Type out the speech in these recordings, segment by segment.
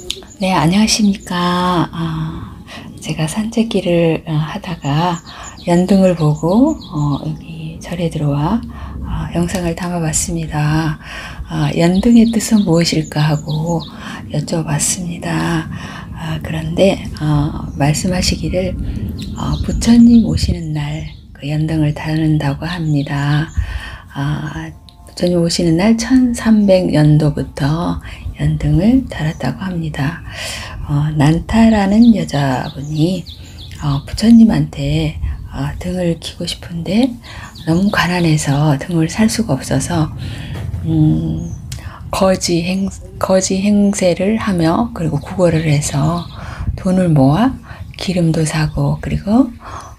네, 안녕하십니까. 제가 산책길을 하다가 연등을 보고 여기 절에 들어와 영상을 담아봤습니다. 연등의 뜻은 무엇일까 하고 여쭤봤습니다. 그런데 말씀하시기를 부처님 오시는 날 그 연등을 다룬다고 합니다. 부처님 오시는 날 1300년도부터 연등을 달았다고 합니다. 난타라는 여자분이 부처님한테 등을 키고 싶은데 너무 가난해서 등을 살 수가 없어서 거지 행세를 하며 그리고 구걸을 해서 돈을 모아 기름도 사고 그리고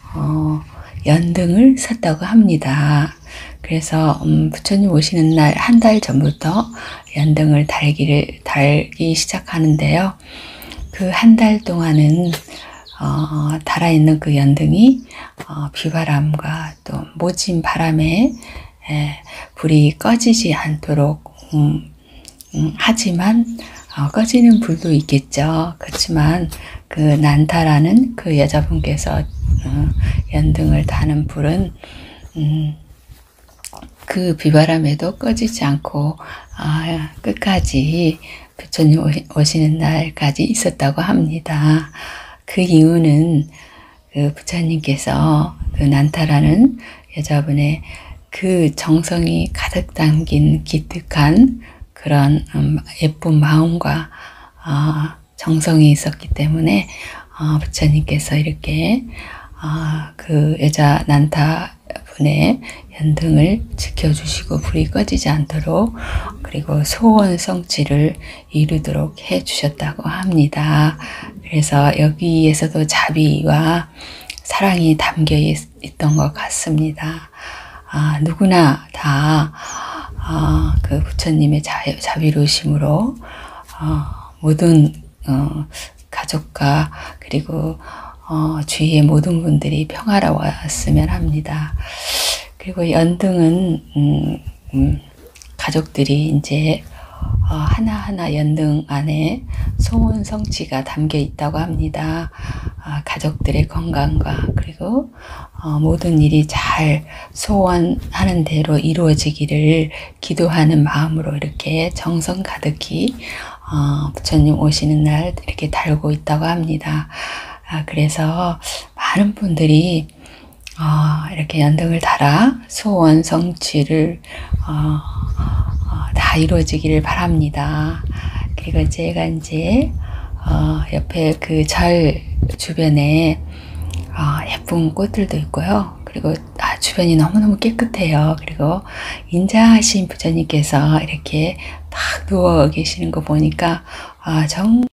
연등을 샀다고 합니다. 그래서 부처님 오시는 날 한 달 전부터 연등을 달기 시작하는데요. 그 한 달 동안은 달아있는 그 연등이 비바람과 또 모진 바람에 불이 꺼지지 않도록 하지만 꺼지는 불도 있겠죠. 그렇지만 그 난타라는 그 여자분께서 연등을 다는 불은 그 비바람에도 꺼지지 않고 끝까지 부처님 오시는 날까지 있었다고 합니다. 그 이유는 그 부처님께서 그 난타라는 여자분의 그 정성이 가득 담긴 기특한 그런 예쁜 마음과 정성이 있었기 때문에 부처님께서 이렇게 그 여자 난타 분의 연등을 지켜주시고 불이 꺼지지 않도록 그리고 소원 성취를 이루도록 해주셨다고 합니다. 그래서 여기에서도 자비와 사랑이 담겨 있던 것 같습니다. 누구나 다 그 부처님의 자비로우심으로 모든 가족과 그리고 주위의 모든 분들이 평화로웠으면 합니다. 그리고 연등은 가족들이 이제 하나하나 연등 안에 소원 성취가 담겨 있다고 합니다. 가족들의 건강과 그리고 모든 일이 잘 소원하는 대로 이루어지기를 기도하는 마음으로 이렇게 정성 가득히 부처님 오시는 날 이렇게 달고 있다고 합니다. 그래서 많은 분들이 이렇게 연등을 달아 소원 성취를 다 이루어지기를 바랍니다. 그리고 제가 이제 옆에 그 절 주변에 예쁜 꽃들도 있고요. 그리고 주변이 너무너무 깨끗해요. 그리고 인자하신 부처님께서 이렇게 딱 누워 계시는 거 보니까 정말